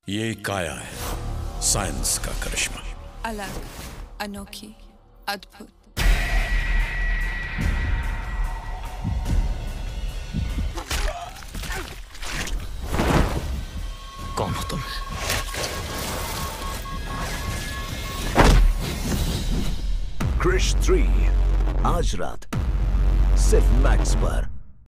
ये काया है, साइंस का करिश्मा। अलग, अनोखी, अद्भुत। कौन हो तुम? क्रिश 3 आज रात सिर्फ मैक्स पर।